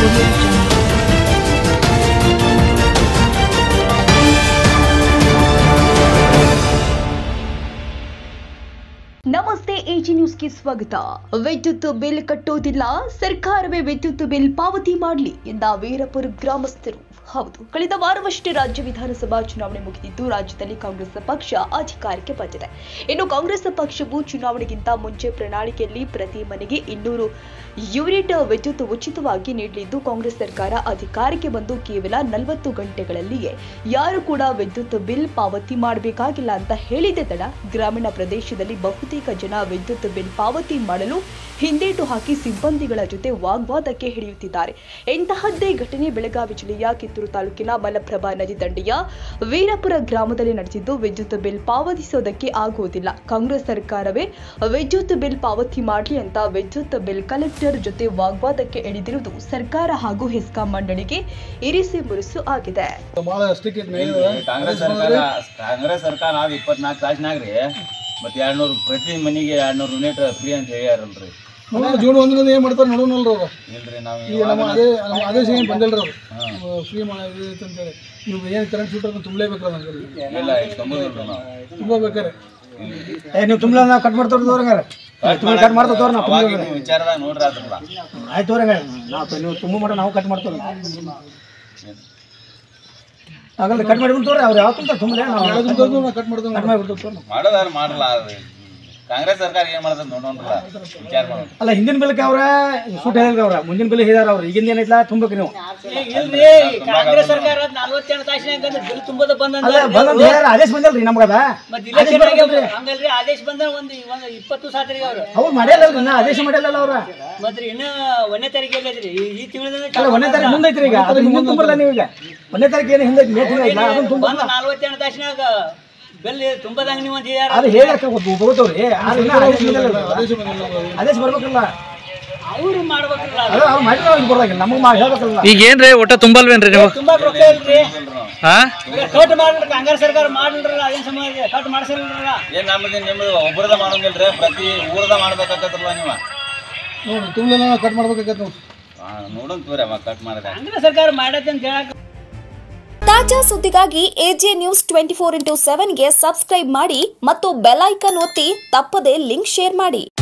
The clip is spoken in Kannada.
ನಮಸ್ತೆ ಎಜಿ ನ್ಯೂಸ್ಗೆ ಸ್ವಾಗತ. ವಿದ್ಯುತ್ ಬಿಲ್ ಕಟ್ಟೋದಿಲ್ಲ, ಸರ್ಕಾರವೇ ವಿದ್ಯುತ್ ಬಿಲ್ ಪಾವತಿ ಮಾಡಲಿ ಎಂದ ವೀರಪುರ ಗ್ರಾಮಸ್ಥರು. ಹೌದು, ಕಳೆದ ವಾರವಷ್ಟೇ ರಾಜ್ಯ ವಿಧಾನಸಭಾ ಚುನಾವಣೆ ಮುಗಿದಿದ್ದು ರಾಜ್ಯದಲ್ಲಿ ಕಾಂಗ್ರೆಸ್ ಪಕ್ಷ ಅಧಿಕಾರಕ್ಕೆ ಬಂದಿದೆ. ಇನ್ನು ಕಾಂಗ್ರೆಸ್ ಪಕ್ಷವು ಚುನಾವಣೆಗಿಂತ ಮುಂಚೆ ಪ್ರಣಾಳಿಕೆಯಲ್ಲಿ ಪ್ರತಿ ಮನೆಗೆ 200 ಯೂನಿಟ್ ವಿದ್ಯುತ್ ಉಚಿತವಾಗಿ ನೀಡಲಿದ್ದು, ಕಾಂಗ್ರೆಸ್ ಸರ್ಕಾರ ಅಧಿಕಾರಕ್ಕೆ ಬಂದು ಕೇವಲ 40 ಗಂಟೆಗಳಲ್ಲಿಯೇ ಯಾರು ಕೂಡ ವಿದ್ಯುತ್ ಬಿಲ್ ಪಾವತಿ ಮಾಡಬೇಕಾಗಿಲ್ಲ ಅಂತ ಹೇಳಿದೆ ತಡ ಗ್ರಾಮೀಣ ಪ್ರದೇಶದಲ್ಲಿ ಬಹುತೇಕ ಜನ ವಿದ್ಯುತ್ ಬಿಲ್ ಪಾವತಿ ಮಾಡಲು ಹಿಂದೇಟು ಹಾಕಿ ಸಿಬ್ಬಂದಿಗಳ ಜೊತೆ ವಾಗ್ವಾದಕ್ಕೆ ಹಿಡಿಯುತ್ತಿದ್ದಾರೆ. ಇಂತಹದ್ದೇ ಘಟನೆ ಬೆಳಗಾವಿ ಜಿಲ್ಲೆಯ ಕಿತ್ತೂರು ತಾಲೂಕಿನ ಮಲಪ್ರಭಾ ನದಿ ದಂಡೆಯ ವೀರಪುರ ಗ್ರಾಮದಲ್ಲಿ ನಡೆದಿದ್ದು, ವಿದ್ಯುತ್ ಬಿಲ್ ಪಾವತಿಸೋದಕ್ಕೆ ಆಗುವುದಿಲ್ಲ, ಕಾಂಗ್ರೆಸ್ ಸರ್ಕಾರವೇ ವಿದ್ಯುತ್ ಬಿಲ್ ಪಾವತಿ ಮಾಡಲಿ ಅಂತ ವಿದ್ಯುತ್ ಬಿಲ್ ಕಲೆಕ್ಟರ್ ಜೊತೆ ವಾಗ್ವಾದಕ್ಕೆ ಇಳಿದಿರುವುದು ಸರ್ಕಾರ ಹಾಗೂ ಹೆಸ್ಕಾಂ ಮಂಡಳಿಗೆ ಇರಿಸಿ ಮುರುಸು ಆಗಿದೆ. ಕಾಂಗ್ರೆಸ್ ಸರ್ಕಾರ 24 ತಾಸಿನಾಗ್ರಿ ಮತ್ತೆ 200 ಪ್ರತಿ ಮನೆಗೆ 200 ಯೂನಿಟ್ ಫ್ರೀ ಅಂತ ಹೇಳ್ಯಾರಲ್ರಿ. ಜೂನ್ 1 ಏನ್ ಮಾಡ್ತಾರೆ ನೋಡೋಣಲ್ರಿ ಅವರು. ಇಲ್ರಿ ನಾವು ನಮ್ಮ ಆದೇಶ ಏನು ಬಂದಿಲ್ರಿ ಅವರು ಫ್ರೀ ಅಂತ ಹೇಳಿ. ನೀವು ಏನು ಕರೆಂಟ್ ಶೂಟ್ ಅದನ್ನು ತುಂಬಲೇಬೇಕಲ್ಲ ನಮ್ಗೆ. ಇಲ್ಲ ತುಂಬೋದಿಲ್ರಿ ನಾವು. ತುಂಬಬೇಕಾರೆ ನೀವು ತುಂಬಲ ನಾವು ಕಟ್ ಮಾಡ್ತವ್ರ ಕಟ್ ಮಾಡ್ತವ್ರ ನಾವು ವಿಚಾರದಾಗ ನೋಡ್ರಿ ಅದ್ರಲ್ಲ. ಆಯ್ತು ತೋರ ನೀವು ತುಂಬ ಮಾಡೋ ನಾವು ಕಟ್ ಮಾಡ್ತೇವೆ. ಹಾಗಲ್ಲ ಕಟ್ ಮಾಡಿ ತೋರಿ ಅವ್ರು ಯಾವ ತುಂಬ ತುಂಬಲೇ ನಾವು ಕಟ್ ಮಾಡ್ತೇವೆ. ಕಟ್ ಮಾಡಿಬಿಡ್ತೇವೆ. ಮಾಡೋದಾರು ಮಾಡಲ್ಲ. ಕಾಂಗ್ರೆಸ್ ಸರ್ಕಾರ ಏನ್ ಮಾಡ್ತದ ನೋಡೋಣ ವಿಚಾರ ಮಾಡೋಣ. ಅಲ್ಲ, ಹಿಂದಿನ ಬೆಲಕ್ಕೆ ಅವ್ರ ಸೂಟ್ ಹೇಳಿದ್ರಿ, ಅವ್ರ ಮುಂದಿನ ಬೆಲೆ ಹೇಳಿದಾರ. ಅವ್ರು ಈಗಿಂದ ಏನೈತಲ್ಲ ತುಂಬಬೇಕು ನೀವು. ಕಾಂಗ್ರೆಸ್ ಸರ್ಕಾರ 42 ತಾಸಿನಾಗ ಬಿಲ್ ತುಂಬದ ಅಲ್ಲ ಬಂದ್ ಹೇಳ್ಯಾರ, ಆದೇಶ ಬಂದಲ್ರಿ ನಮಗದ. ಹಂಗಲ್ರಿ, ಆದೇಶ ಬಂದ ಒಂದು 20 ಸಾತ್ರಿಗೆ ಅವ್ರು ಮಾಡಿಲ್ಲಲ್ರಿ, ನಾ ಆದೇಶ ಮಾಡಿಲ್ಲಲ್ಲ ಅವ್ರ. ಮತ್ರಿ ಇನ್ನು 1ನೇ ತಾರೀಕು ಎಲ್ಲೈತ್ರಿ ಈ ತಿಂಗಳ 1ನೇ ತಾರೀಕು ಮುಂದೈತ್ರಿ. ಈಗ ಅದನ್ನ ಮುಂದೆ ತುಂಬಲ್ಲ ನೀವು. ಈಗ 1ನೇ ತಾರೀಕು ಏನು ಹಿಂದೈತಿ ಮೇ ತಿಂಗಳ ಅದನ್ನ ತುಂಬ 42 ತಾಸಿನಾಗ ಬೆಲ್ ತುಂಬದಂಗ ನೀವು ಅಂತ ಹೇಳ್ಯಾರ. ಅದು ಹೇಳಕ್ಕೆ ಬರುತ್ತವ್ರಿ. ಆದೇಶ ಬರ್ಬೇಕಲ್ಲ, ಅವ್ರು ಮಾಡ್ಬೇಕಲ್ಲ. ಅವ್ರು ಮಾಡಿದ್ರೆ ಅವ್ರಿಗೆ ಬರೋದಿಲ್ಲ, ನಮಗೆ ಹೇಳ್ಬೇಕಲ್ಲ. ಈಗ ಏನ್ರಿ ಒಟ್ಟ ತುಂಬಲ್ವೇನ್ರಿ ನೀವು? ತುಂಬಾ ರೊಕ್ಕ ಇಲ್ರಿ. ಕಟ್ ಮಾಡ್ರಿ, ಕಾಂಗ್ರೆಸ್ ಸರ್ಕಾರ ಮಾಡ್ರಲ್ಲ, ಅದೇನ್ ಸಮಾಜ ಕಟ್ ಮಾಡ್ಸಿರಲ್ಲ. ಏನ್ ನಮ್ದು ನಿಮ್ದು ಒಬ್ಬರದ ಮಾಡೋಂಗಿಲ್ರಿ, ಪ್ರತಿ ಊರದ ಮಾಡ್ಬೇಕಾಗತ್ತಲ್ಲ ನೀವು. ನೋಡಿ ತುಂಬಲೆಲ್ಲ ಕಟ್ ಮಾಡ್ಬೇಕಾಗತ್ತೆ ನೋಡಿ. ನೋಡೋಣ ತೋರಿ ಅವ ಕಟ್ ಮಾಡಿದ ಕಾಂಗ್ರೆಸ್ ಸರ್ಕಾರ ಮಾಡತ್ತೆ ಅಂತ ಹೇಳಕ್. ತಾಜಾ ಸುದ್ದಿಗಾಗಿ ಎಜೆ ನ್ಯೂಸ್ 24x7 ಗೆ ಸಬ್ಸ್ಕ್ರೈಬ್ ಮಾಡಿ ಮತ್ತು ಬೆಲ್ ಐಕಾನ್ ಒತ್ತಿ ತಪ್ಪದೇ ಲಿಂಕ್ ಶೇರ್ ಮಾಡಿ.